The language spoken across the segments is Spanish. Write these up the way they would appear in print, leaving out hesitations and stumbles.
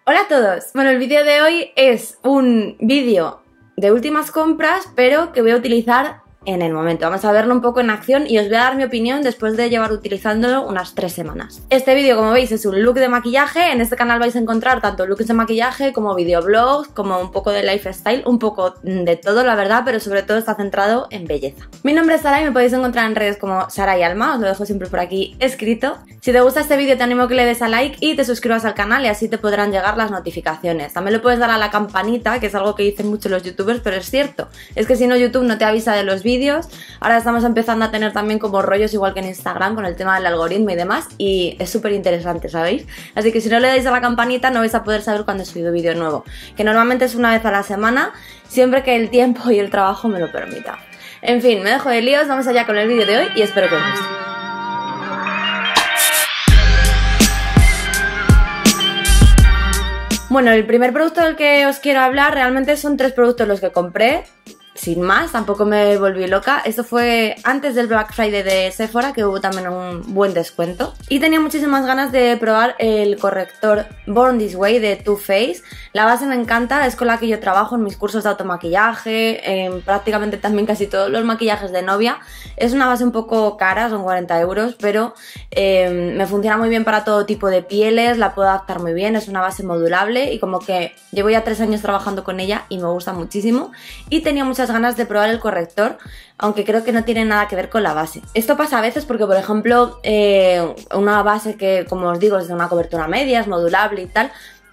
Hola a todos, bueno, el vídeo de hoy es un vídeo de últimas compras, pero que voy a utilizar en el momento. Vamos a verlo un poco en acción y os voy a dar mi opinión después de llevar utilizándolo unas 3 semanas. Este vídeo, como veis, es un look de maquillaje. En este canal vais a encontrar tanto looks de maquillaje como videoblogs, como un poco de lifestyle, un poco de todo, la verdad, pero sobre todo está centrado en belleza. Mi nombre es Sara y me podéis encontrar en redes como Sara y Alma, os lo dejo siempre por aquí escrito. Si te gusta este vídeo te animo a que le des a like y te suscribas al canal y así te podrán llegar las notificaciones. También le puedes dar a la campanita, que es algo que dicen mucho los youtubers, pero es cierto. Es que si no, YouTube no te avisa de los vídeos. Ahora estamos empezando a tener también como rollos igual que en Instagram con el tema del algoritmo y demás, y es súper interesante, ¿sabéis? Así que si no le dais a la campanita no vais a poder saber cuando he subido vídeo nuevo, que normalmente es una vez a la semana, siempre que el tiempo y el trabajo me lo permita. En fin, me dejo de líos, vamos allá con el vídeo de hoy y espero que os guste. Bueno, el primer producto del que os quiero hablar realmente son 3 productos los que compré. Sin más, tampoco me volví loca. Esto fue antes del Black Friday de Sephora, que hubo también un buen descuento. Y tenía muchísimas ganas de probar el corrector Born This Way de Too Faced. La base me encanta, es con la que yo trabajo en mis cursos de automaquillaje, en prácticamente también casi todos los maquillajes de novia. Es una base un poco cara, son 40 euros, pero me funciona muy bien para todo tipo de pieles, la puedo adaptar muy bien, es una base modulable y como que llevo ya 3 años trabajando con ella y me gusta muchísimo. Y tenía muchas ganas de probar el corrector, aunque creo que no tiene nada que ver con la base. Esto pasa a veces porque, por ejemplo, una base que, como os digo, es de una cobertura media, es modulable y tal,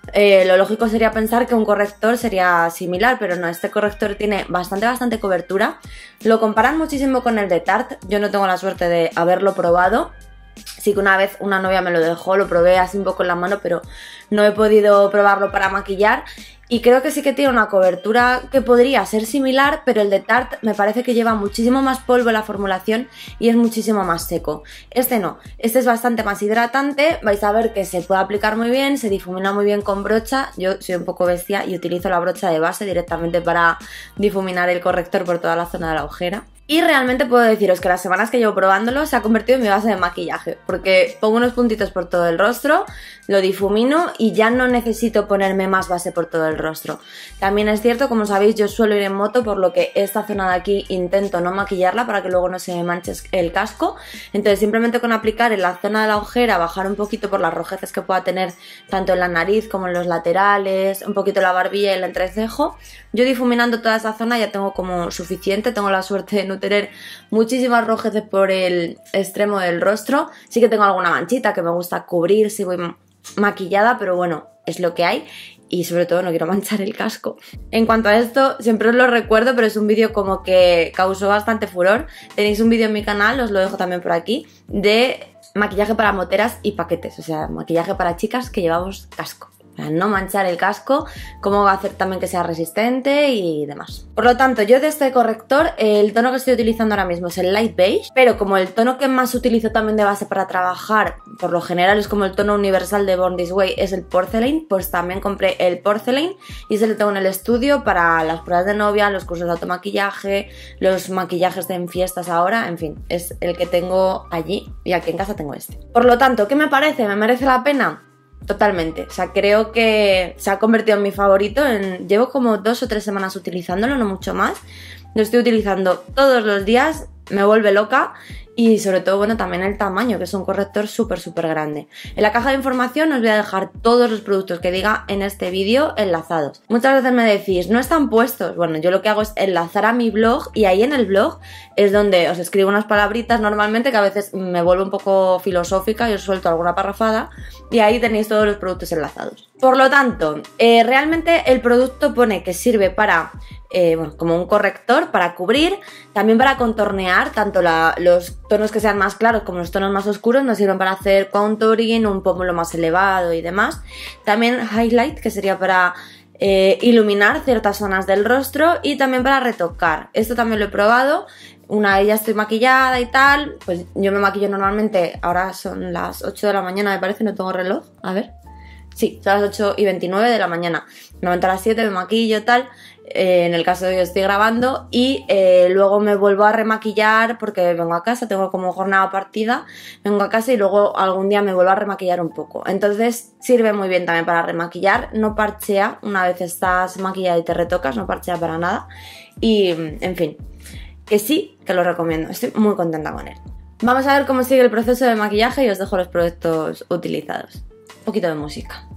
lo lógico sería pensar que un corrector sería similar, pero no, este corrector tiene bastante cobertura. Lo comparan muchísimo con el de Tarte, yo no tengo la suerte de haberlo probado. Sí que una vez una novia me lo dejó, lo probé así un poco en la mano, pero no he podido probarlo para maquillar. Y creo que sí que tiene una cobertura que podría ser similar, pero el de Tarte me parece que lleva muchísimo más polvo en la formulación y es muchísimo más seco. Este no, este es bastante más hidratante, vais a ver que se puede aplicar muy bien, se difumina muy bien con brocha. Yo soy un poco bestia y utilizo la brocha de base directamente para difuminar el corrector por toda la zona de la ojera. Y realmente puedo deciros que las semanas que llevo probándolo se ha convertido en mi base de maquillaje, porque pongo unos puntitos por todo el rostro, lo difumino y ya no necesito ponerme más base por todo el rostro. También es cierto, como sabéis, yo suelo ir en moto, por lo que esta zona de aquí intento no maquillarla para que luego no se me manche el casco. Entonces simplemente con aplicar en la zona de la ojera, bajar un poquito por las rojeces que pueda tener tanto en la nariz como en los laterales, un poquito la barbilla y el entrecejo, yo difuminando toda esa zona ya tengo como suficiente. Tengo la suerte de no tener muchísimas rojeces por el extremo del rostro. Sí que tengo alguna manchita que me gusta cubrir si voy maquillada, pero bueno, es lo que hay. Y sobre todo no quiero manchar el casco. En cuanto a esto, siempre os lo recuerdo, pero es un vídeo como que causó bastante furor. Tenéis un vídeo en mi canal, os lo dejo también por aquí, de maquillaje para moteras y paquetes. O sea, maquillaje para chicas que llevamos casco. Para no manchar el casco, cómo va a hacer también que sea resistente y demás. Por lo tanto, yo de este corrector, el tono que estoy utilizando ahora mismo es el Light Beige, pero como el tono que más utilizo también de base para trabajar, por lo general es como el tono universal de Born This Way, es el Porcelain, pues también compré el Porcelain y se lo tengo en el estudio para las pruebas de novia, los cursos de automaquillaje, los maquillajes en fiestas ahora, en fin, es el que tengo allí y aquí en casa tengo este. Por lo tanto, ¿qué me parece? ¿Me merece la pena? Totalmente, o sea, creo que se ha convertido en mi favorito. Llevo como 2 o 3 semanas utilizándolo, no mucho más. Lo estoy utilizando todos los días, me vuelve loca. Y sobre todo, bueno, también el tamaño, que es un corrector súper grande. En la caja de información os voy a dejar todos los productos que diga en este vídeo enlazados. Muchas veces me decís, no están puestos. Bueno, yo lo que hago es enlazar a mi blog y ahí en el blog es donde os escribo unas palabritas normalmente que a veces me vuelvo un poco filosófica y os suelto alguna parrafada y ahí tenéis todos los productos enlazados. Por lo tanto, realmente el producto pone que sirve para... bueno, como un corrector para cubrir, también para contornear, tanto los tonos que sean más claros como los tonos más oscuros nos sirven para hacer contouring, un pómulo más elevado y demás. También highlight, que sería para iluminar ciertas zonas del rostro y también para retocar. Esto también lo he probado. Una vez ya estoy maquillada y tal, pues yo me maquillo normalmente, ahora son las 8 de la mañana me parece, no tengo reloj, a ver. Sí, son las 8:29 de la mañana. Normalmente a las 7 me maquillo tal en el caso de que estoy grabando, y luego me vuelvo a remaquillar porque vengo a casa, tengo como jornada partida, vengo a casa y luego algún día me vuelvo a remaquillar un poco. Entonces sirve muy bien también para remaquillar, no parchea una vez estás maquillada y te retocas, no parchea para nada. Y en fin, que sí, que lo recomiendo, estoy muy contenta con él. Vamos a ver cómo sigue el proceso de maquillaje y os dejo los productos utilizados. Un poquito de música.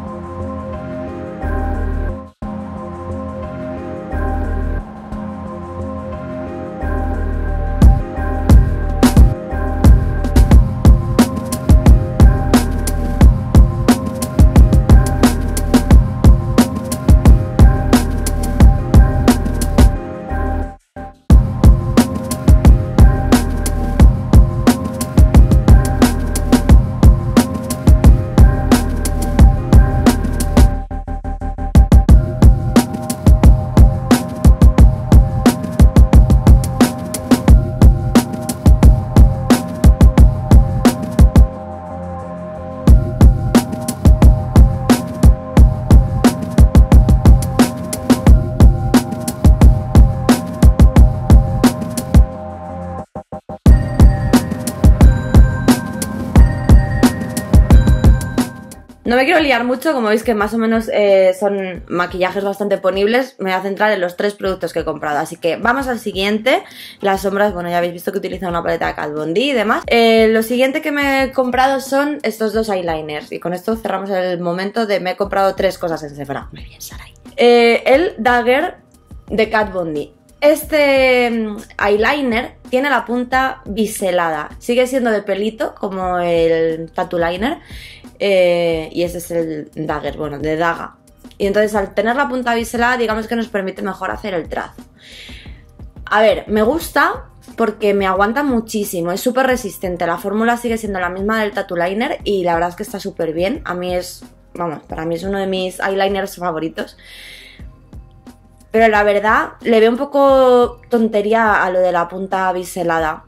No me quiero liar mucho, como veis que más o menos son maquillajes bastante ponibles. Me voy a centrar en los 3 productos que he comprado. Así que vamos al siguiente. Las sombras, bueno, ya habéis visto que utilizo una paleta de Kat Von D y demás. Lo siguiente que me he comprado son estos 2 eyeliners. Y con esto cerramos el momento de me he comprado 3 cosas en Sephora. Muy bien, Sarai. El Dagger de Kat Von D. Este eyeliner tiene la punta biselada. Sigue siendo de pelito, como el Tattoo Liner. Y ese es el Dagger, bueno, de daga. Y entonces al tener la punta biselada, digamos que nos permite mejor hacer el trazo. A ver, me gusta porque me aguanta muchísimo, es súper resistente. La fórmula sigue siendo la misma del Tattoo Liner y la verdad es que está súper bien. A mí es, vamos, para mí es uno de mis eyeliners favoritos. Pero la verdad, le veo un poco tontería a lo de la punta biselada.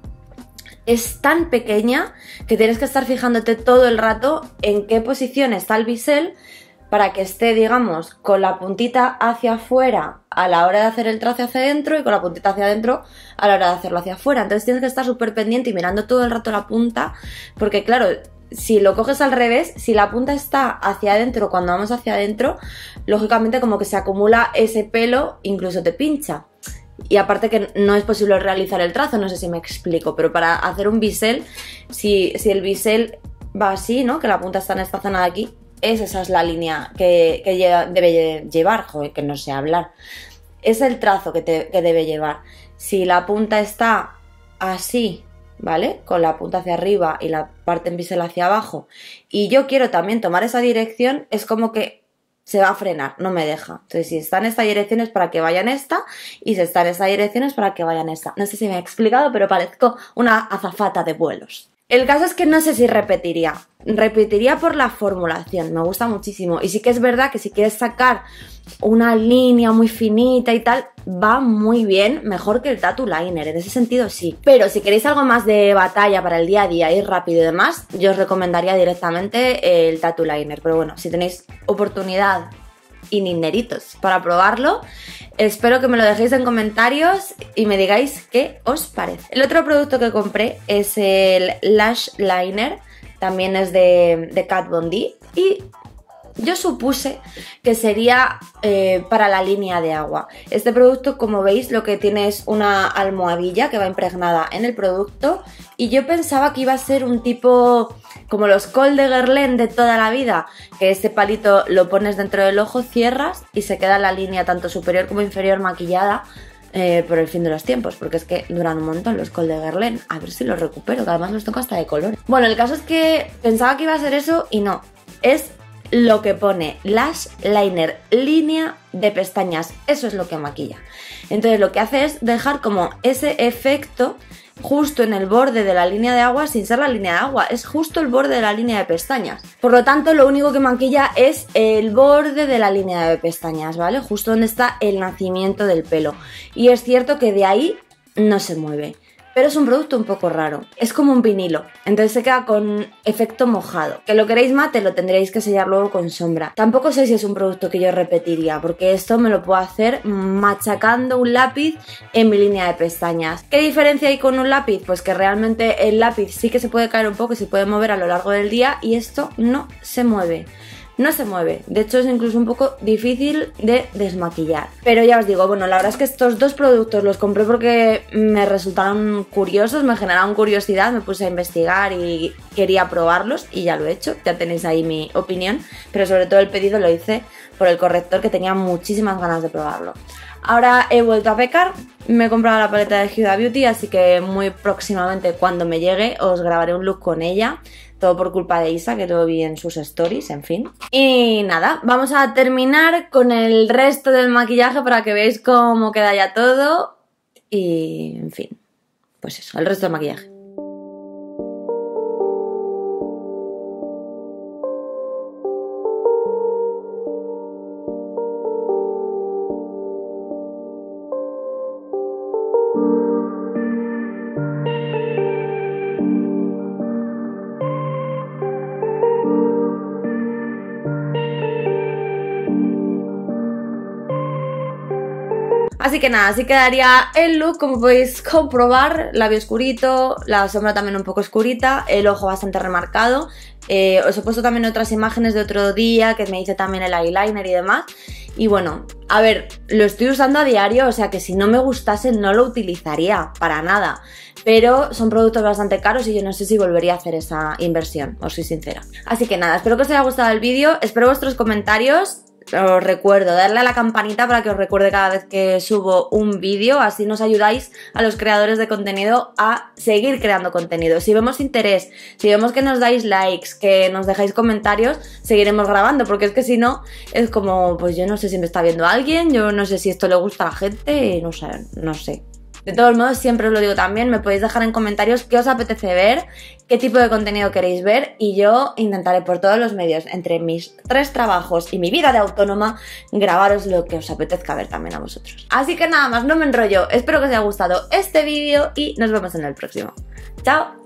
Es tan pequeña que tienes que estar fijándote todo el rato en qué posición está el bisel para que esté, digamos, con la puntita hacia afuera a la hora de hacer el trazo hacia adentro y con la puntita hacia adentro a la hora de hacerlo hacia afuera. Entonces tienes que estar súper pendiente y mirando todo el rato la punta, porque claro, si lo coges al revés, si la punta está hacia adentro cuando vamos hacia adentro, lógicamente como que se acumula ese pelo, incluso te pincha. Y aparte que no es posible realizar el trazo, no sé si me explico, pero para hacer un bisel, si el bisel va así, ¿no? Que la punta está en esta zona de aquí, esa es la línea que debe llevar, joder, que no sé hablar. Es el trazo que debe llevar. Si la punta está así, ¿vale? Con la punta hacia arriba y la parte en bisel hacia abajo, y yo quiero también tomar esa dirección, es como que se va a frenar, no me deja. Entonces, si está en esta dirección es para que vaya en esta, y si está en esta dirección es para que vaya en esta. No sé si me he explicado, pero parezco una azafata de vuelos. El caso es que no sé si repetiría. Repetiría por la formulación, me gusta muchísimo. Y sí que es verdad que si quieres sacar una línea muy finita y tal, va muy bien, mejor que el Tattoo Liner, en ese sentido sí. Pero si queréis algo más de batalla para el día a día, ir rápido y demás, yo os recomendaría directamente el Tattoo Liner. Pero bueno, si tenéis oportunidad y dineritos para probarlo, espero que me lo dejéis en comentarios y me digáis qué os parece. El otro producto que compré es el Lash Liner, también es de Kat Von D, y yo supuse que sería para la línea de agua. Este producto, como veis, lo que tiene es una almohadilla que va impregnada en el producto, y yo pensaba que iba a ser un tipo como los Col de Guerlain de toda la vida, que este palito lo pones dentro del ojo, cierras y se queda la línea tanto superior como inferior maquillada por el fin de los tiempos, porque es que duran un montón los Col de Guerlain. A ver si los recupero, que además los tengo hasta de color. Bueno, el caso es que pensaba que iba a ser eso y no, es lo que pone Lash Liner, línea de pestañas, eso es lo que maquilla. Entonces lo que hace es dejar como ese efecto justo en el borde de la línea de agua, sin ser la línea de agua, es justo el borde de la línea de pestañas. Por lo tanto, lo único que maquilla es el borde de la línea de pestañas, ¿vale? Justo donde está el nacimiento del pelo. Y es cierto que de ahí no se mueve. pero es un producto un poco raro. Es como un vinilo, entonces se queda con efecto mojado. Que lo queréis mate, lo tendréis que sellar luego con sombra. Tampoco sé si es un producto que yo repetiría, porque esto me lo puedo hacer machacando un lápiz en mi línea de pestañas. ¿Qué diferencia hay con un lápiz? Pues que realmente el lápiz sí que se puede caer un poco, se puede mover a lo largo del día y esto no se mueve. No se mueve, de hecho es incluso un poco difícil de desmaquillar. Pero ya os digo, bueno, la verdad es que estos dos productos los compré porque me resultaron curiosos, me generaron curiosidad, me puse a investigar y quería probarlos y ya lo he hecho, ya tenéis ahí mi opinión, pero sobre todo el pedido lo hice por el corrector que tenía muchísimas ganas de probarlo. Ahora he vuelto a pecar, me he comprado la paleta de Huda Beauty, así que muy próximamente cuando me llegue os grabaré un look con ella. Todo por culpa de Isa, que lo vi en sus stories, en fin. Y nada, vamos a terminar con el resto del maquillaje para que veáis cómo queda ya todo. Y, en fin, pues eso, el resto del maquillaje. Así que nada, así quedaría el look, como podéis comprobar, labio oscurito, la sombra también un poco oscurita, el ojo bastante remarcado. Os he puesto también otras imágenes de otro día que me hice también el eyeliner y demás. Y bueno, a ver, lo estoy usando a diario, o sea que si no me gustase no lo utilizaría para nada. Pero son productos bastante caros y yo no sé si volvería a hacer esa inversión, os soy sincera. Así que nada, espero que os haya gustado el vídeo, espero vuestros comentarios. Os recuerdo, darle a la campanita para que os recuerde cada vez que subo un vídeo, así nos ayudáis a los creadores de contenido a seguir creando contenido. Si vemos interés, si vemos que nos dais likes, que nos dejáis comentarios, seguiremos grabando, porque es que si no, es como, pues yo no sé si me está viendo alguien, yo no sé si esto le gusta a la gente, no sé. De todos modos, siempre os lo digo también, me podéis dejar en comentarios qué os apetece ver, qué tipo de contenido queréis ver y yo intentaré por todos los medios, entre mis 3 trabajos y mi vida de autónoma, grabaros lo que os apetezca ver también a vosotros. Así que nada más, no me enrollo, espero que os haya gustado este vídeo y nos vemos en el próximo. ¡Chao!